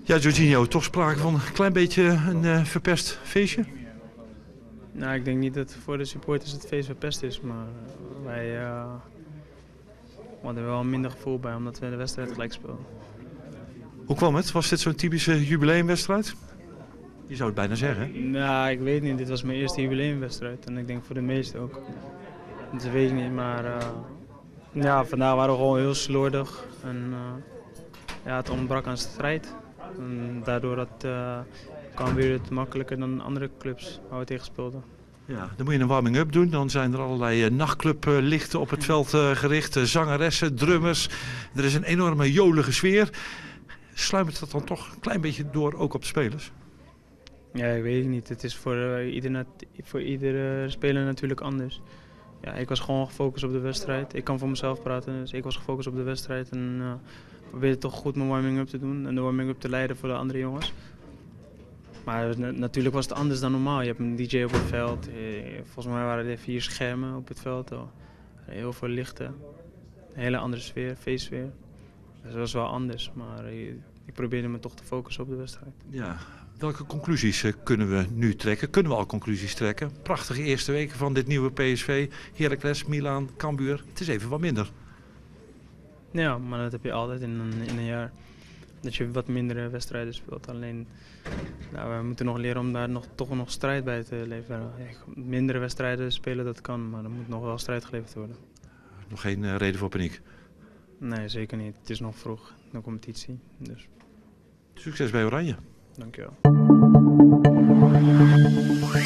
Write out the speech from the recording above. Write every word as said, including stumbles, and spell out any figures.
Ja, Jorginho, toch sprake van een klein beetje een uh, verpest feestje? Nou, ik denk niet dat voor de supporters het feest verpest is, maar wij uh, hadden er wel een minder gevoel bij omdat we de wedstrijd gelijk speelden. Hoe kwam het? Was dit zo'n typische jubileumwedstrijd? Je zou het bijna zeggen. Nou, ik weet niet. Dit was mijn eerste jubileumwedstrijd en ik denk voor de meesten ook. Dat weet ik niet, maar uh, ja, vandaag waren we gewoon heel slordig en uh, ja, het ontbrak aan strijd. En daardoor dat, uh, kwam weer het makkelijker dan andere clubs waar we tegen speelden. Ja, dan moet je een warming-up doen. Dan zijn er allerlei uh, nachtclublichten op het veld uh, gericht. Uh, zangeressen, drummers. Er is een enorme jolige sfeer. Sluimert dat dan toch een klein beetje door ook op de spelers? Ja, ik weet het niet. Het is voor, uh, ieder, voor iedere speler natuurlijk anders. Ja, ik was gewoon gefocust op de wedstrijd. Ik kan voor mezelf praten, dus ik was gefocust op de wedstrijd. En uh, probeerde toch goed mijn warming-up te doen en de warming-up te leiden voor de andere jongens. Maar na natuurlijk was het anders dan normaal. Je hebt een D J op het veld. Volgens mij waren er vier schermen op het veld. Heel veel lichten. Een hele andere sfeer, feestsfeer. Dus dat was wel anders, maar ik probeerde me toch te focussen op de wedstrijd. Ja. Welke conclusies kunnen we nu trekken? Kunnen we al conclusies trekken? Prachtige eerste weken van dit nieuwe P S V. Heracles, Milan, Cambuur. Het is even wat minder. Ja, maar dat heb je altijd in een, in een jaar. Dat je wat mindere wedstrijden speelt. Alleen, nou, we moeten nog leren om daar nog, toch nog strijd bij te leveren. Mindere wedstrijden spelen, dat kan, maar er moet nog wel strijd geleverd worden. Nog geen uh, reden voor paniek? Nee, zeker niet. Het is nog vroeg, de competitie. Dus. Succes bij Oranje. Dankjewel.